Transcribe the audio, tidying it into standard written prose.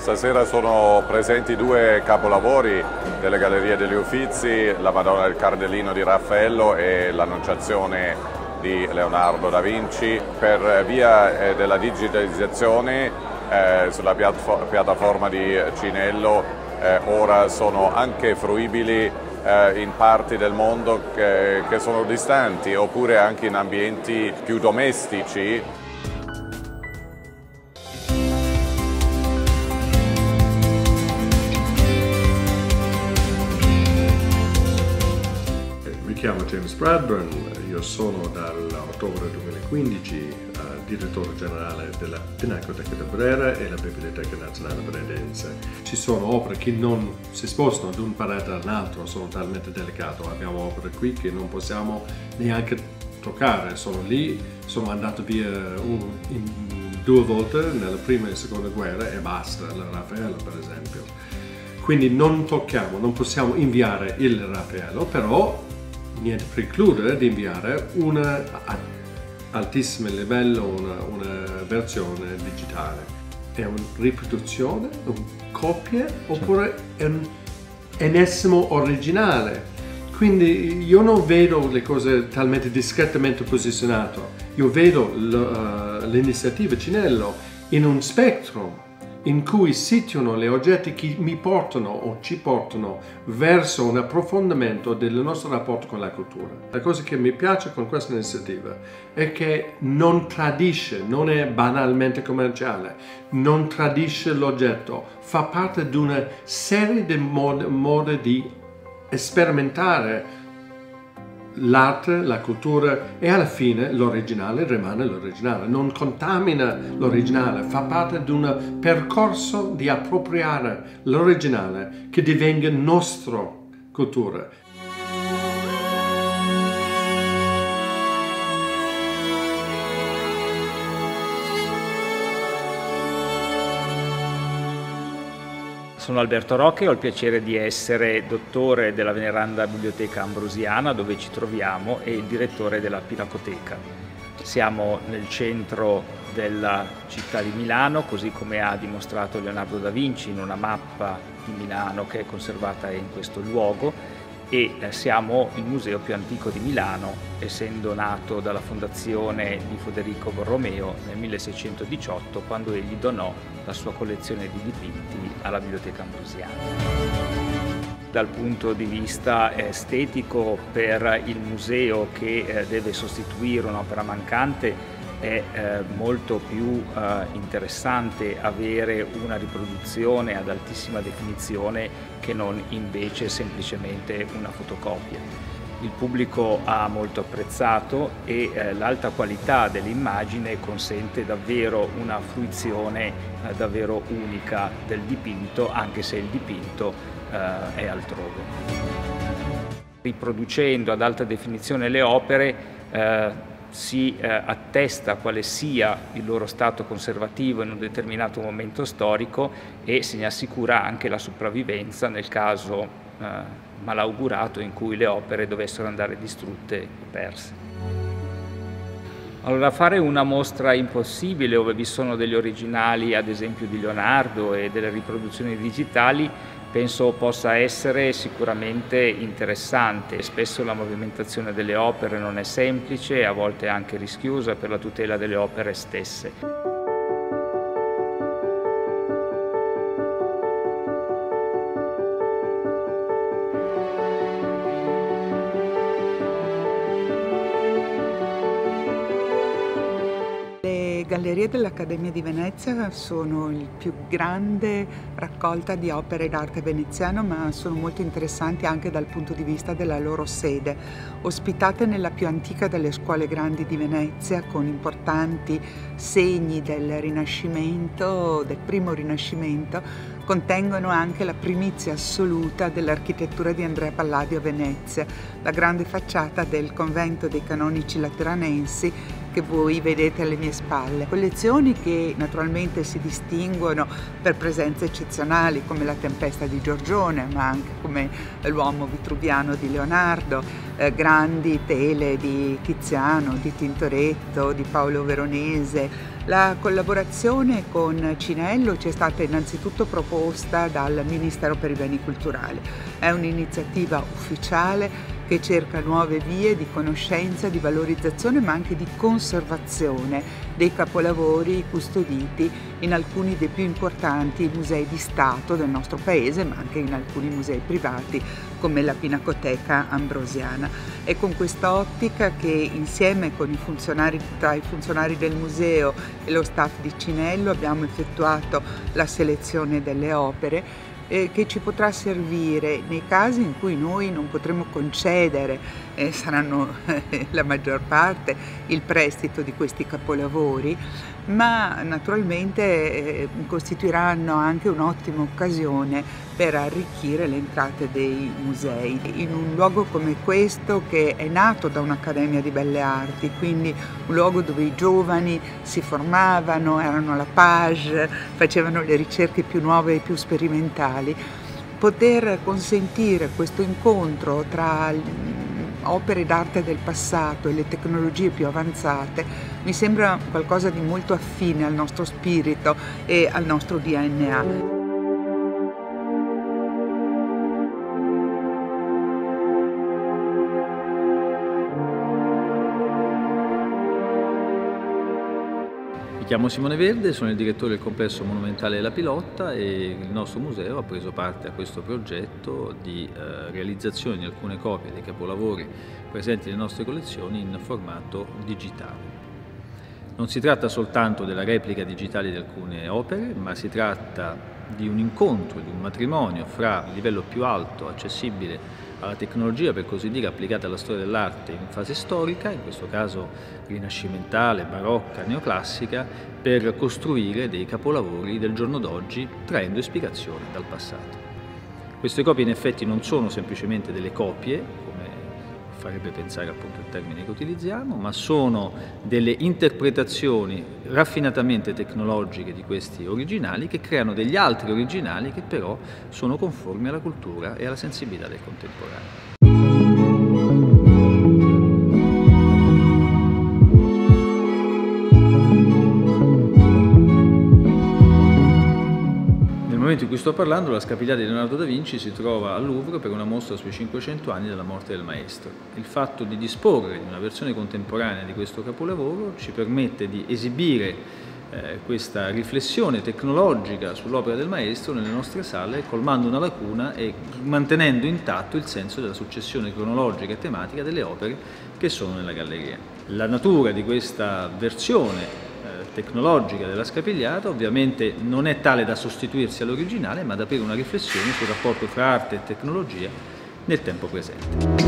Stasera sono presenti due capolavori delle Gallerie degli Uffizi, la Madonna del Cardellino di Raffaello e l'Annunciazione di Leonardo da Vinci. Per via della digitalizzazione sulla piattaforma di Cinello ora sono anche fruibili in parti del mondo che sono distanti, oppure anche in ambienti più domestici. Mi chiamo James Bradburn, io sono dall'ottobre 2015 direttore generale della Pinacoteca di Brera e la Biblioteca Nazionale Bredense. Ci sono opere che non si spostano da un parete all'altro, sono talmente delicate. Abbiamo opere qui che non possiamo neanche toccare, sono lì, sono andato via due volte nella prima e la seconda guerra e basta, la Raffaello per esempio. Quindi non tocchiamo, non possiamo inviare il Raffaello, però niente preclude di inviare una altissimo livello, una versione digitale. È una riproduzione, una copia oppure è un ennesimo originale. Quindi io non vedo le cose talmente discretamente posizionate. Io vedo l'iniziativa Cinello in un spettro in cui situano gli oggetti che mi portano o ci portano verso un approfondimento del nostro rapporto con la cultura. La cosa che mi piace con questa iniziativa è che non tradisce, non è banalmente commerciale, non tradisce l'oggetto, fa parte di una serie di modi di sperimentare l'arte, la cultura e alla fine l'originale rimane l'originale, non contamina l'originale, fa parte di un percorso di appropriare l'originale che divenga nostra cultura. Sono Alberto Rocche e ho il piacere di essere dottore della veneranda Biblioteca Ambrosiana, dove ci troviamo, e il direttore della Pinacoteca. Siamo nel centro della città di Milano, così come ha dimostrato Leonardo da Vinci in una mappa di Milano che è conservata in questo luogo, e siamo il museo più antico di Milano, essendo nato dalla fondazione di Federico Borromeo nel 1618, quando egli donò la sua collezione di dipinti alla Biblioteca Ambrosiana. Dal punto di vista estetico, per il museo che deve sostituire un'opera mancante, è molto più interessante avere una riproduzione ad altissima definizione che non invece semplicemente una fotocopia. Il pubblico ha molto apprezzato e l'alta qualità dell'immagine consente davvero una fruizione davvero unica del dipinto, anche se il dipinto è altrove. Riproducendo ad alta definizione le opere si attesta quale sia il loro stato conservativo in un determinato momento storico e se ne assicura anche la sopravvivenza nel caso malaugurato in cui le opere dovessero andare distrutte e perse. Allora, fare una mostra impossibile dove vi sono degli originali, ad esempio di Leonardo, e delle riproduzioni digitali, penso possa essere sicuramente interessante. Spesso la movimentazione delle opere non è semplice e a volte anche rischiosa per la tutela delle opere stesse. Le Gallerie dell'Accademia di Venezia sono il più grande raccolta di opere d'arte veneziano, ma sono molto interessanti anche dal punto di vista della loro sede. Ospitate nella più antica delle scuole grandi di Venezia, con importanti segni del Rinascimento, del primo Rinascimento, contengono anche la primizia assoluta dell'architettura di Andrea Palladio a Venezia, la grande facciata del convento dei canonici lateranensi, che voi vedete alle mie spalle. Collezioni che naturalmente si distinguono per presenze eccezionali come la Tempesta di Giorgione, ma anche come l'Uomo vitruviano di Leonardo, grandi tele di Tiziano, di Tintoretto, di Paolo Veronese. La collaborazione con Cinello ci è stata innanzitutto proposta dal Ministero per i Beni Culturali. È un'iniziativa ufficiale che cerca nuove vie di conoscenza, di valorizzazione ma anche di conservazione dei capolavori custoditi in alcuni dei più importanti musei di Stato del nostro paese, ma anche in alcuni musei privati come la Pinacoteca Ambrosiana. È con questa ottica che insieme con tra i funzionari del museo e lo staff di Cinello abbiamo effettuato la selezione delle opere che ci potrà servire nei casi in cui noi non potremo concedere, saranno la maggior parte, il prestito di questi capolavori, ma naturalmente costituiranno anche un'ottima occasione per arricchire le entrate dei musei. In un luogo come questo, che è nato da un'Accademia di Belle Arti, quindi un luogo dove i giovani si formavano, erano alla page, facevano le ricerche più nuove e più sperimentali, poter consentire questo incontro tra opere d'arte del passato e le tecnologie più avanzate mi sembra qualcosa di molto affine al nostro spirito e al nostro DNA. Mi chiamo Simone Verde, sono il direttore del complesso monumentale della Pilotta e il nostro museo ha preso parte a questo progetto di realizzazione di alcune copie dei capolavori presenti nelle nostre collezioni in formato digitale. Non si tratta soltanto della replica digitale di alcune opere, ma si tratta di un incontro, di un matrimonio fra il livello più alto accessibile alla tecnologia, per così dire, applicata alla storia dell'arte in fase storica, in questo caso rinascimentale, barocca, neoclassica, per costruire dei capolavori del giorno d'oggi, traendo ispirazione dal passato. Queste copie in effetti non sono semplicemente delle copie, come farebbe pensare appunto il termine che utilizziamo, ma sono delle interpretazioni raffinatamente tecnologiche di questi originali che creano degli altri originali che però sono conformi alla cultura e alla sensibilità del contemporaneo. Nel momento in cui sto parlando, la Scapigliata di Leonardo da Vinci si trova al Louvre per una mostra sui 500 anni dalla morte del maestro. Il fatto di disporre di una versione contemporanea di questo capolavoro ci permette di esibire questa riflessione tecnologica sull'opera del maestro nelle nostre sale, colmando una lacuna e mantenendo intatto il senso della successione cronologica e tematica delle opere che sono nella galleria. La natura di questa versione tecnologica della Scapigliata ovviamente non è tale da sostituirsi all'originale, ma da aprire una riflessione sul rapporto tra arte e tecnologia nel tempo presente.